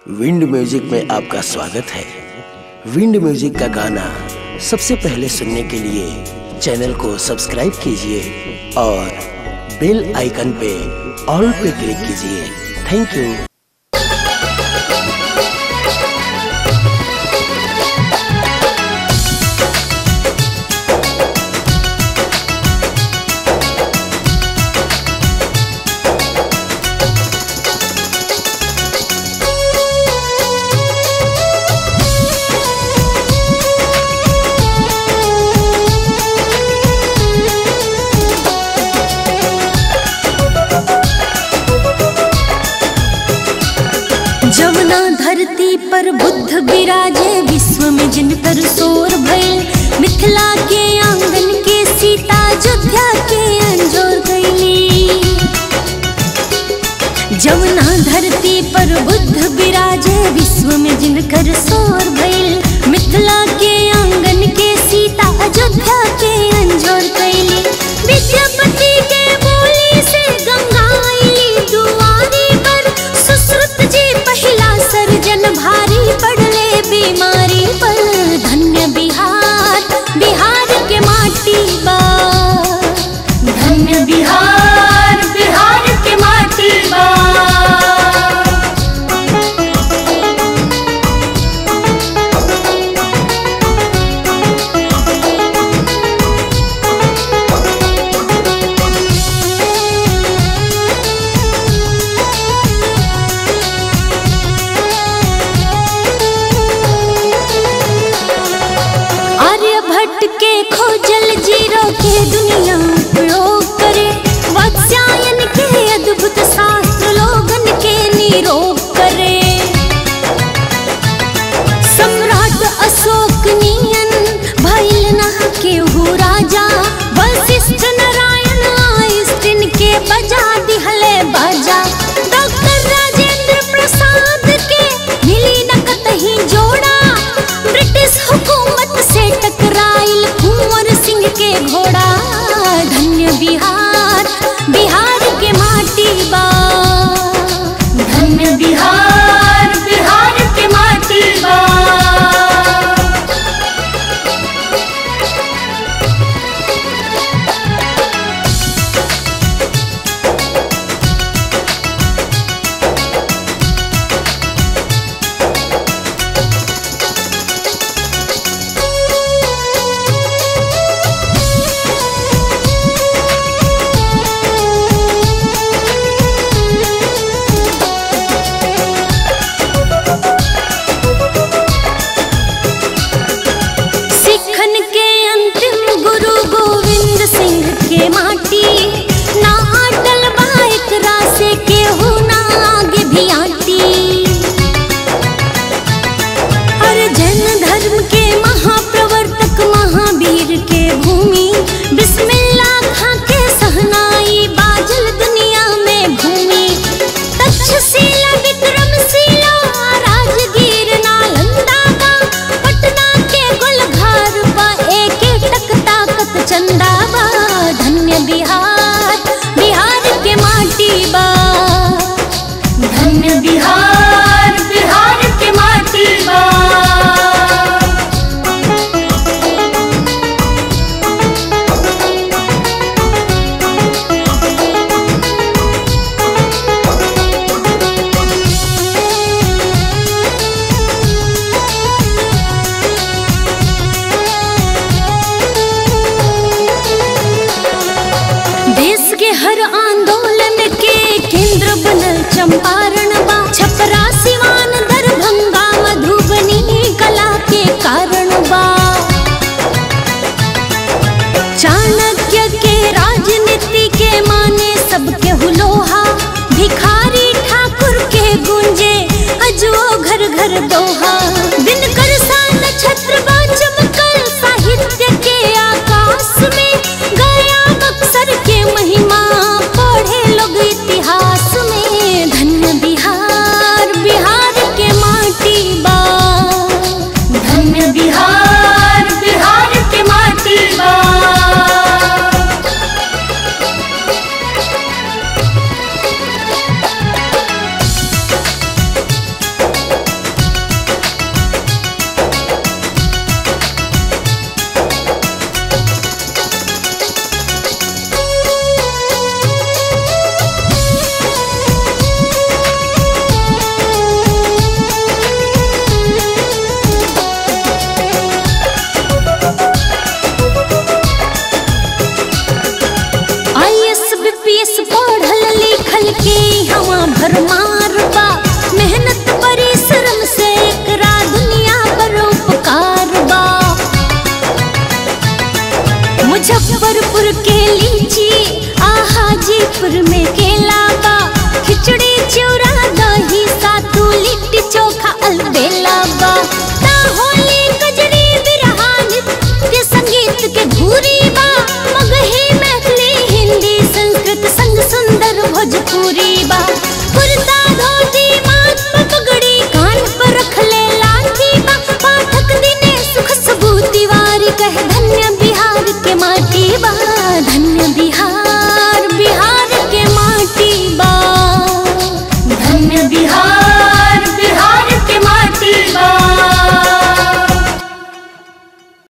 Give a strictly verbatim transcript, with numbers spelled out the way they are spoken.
Wind music में आपका स्वागत है। विंड म्यूजिक का गाना सबसे पहले सुनने के लिए चैनल को सब्सक्राइब कीजिए और बेल आइकन पे ऑल पे क्लिक कीजिए। Thank you. जमुना धरती पर बुद्ध विराजे, विश्व में जिनकर शोर भइल। मिथिला के आंगन के सीता अयोध्या के अंजोर गईली। जमुना धरती पर बुद्ध विराजे, विश्व में जिनकर शोर भइल। मिथिला के आंगन के सीता अयोध्या के अंजोर गईली। विद्यापति के बोली से गंगा आईली दुआरी पर। सुश्रुत जी पहिला सर्जन, भारी पड़ले बीमारी पर। धन्य बिहार, बिहार के माटी बा। धन्य बिहार, बिहार के माटी बा। आर्यभट्ट के खोजल जीरो के दुनिया उपयोग करे। वात्स्यायन के अद्भुत शास्त्र लोगन के निरोग करे। सम्राट अशोक नियन भइल ना केहू राजा। वशिष्ठ नारायण आइंस्टीन के बजा दिहले बाजा। डॉक्टर राजेंद्र प्रसाद के मिली न कतही जोड़ा। ब्रिटिश हुकूमत से टकराइल कुंवर सिंह के घोड़ा। धन्य बिहार, बिहार के माटी बा। धन्य बिहार, बिहार के माटी बा। सिखन के अंतिम गुरु गोविंद सिंह के माटी। ना अटल बाइक रासे केहू ना आगे भी आटी। हर जैन धर्म के महाप्रवर्तक महावीर के भूमि। बिस्मिल्लाह खां के सहनाई बाजल दुनिया में भूमि। तक्षशिला विक्रमशिला राजगीर नालंदा बा। पटना के गुलघर बा एक टक ताकत चंदा बा। धन्य बिहार, बिहार के माटी बा। धन्य बिहार, बिहार के माटी बा। देश के हर आंदोलन के केंद्र बनल चंपा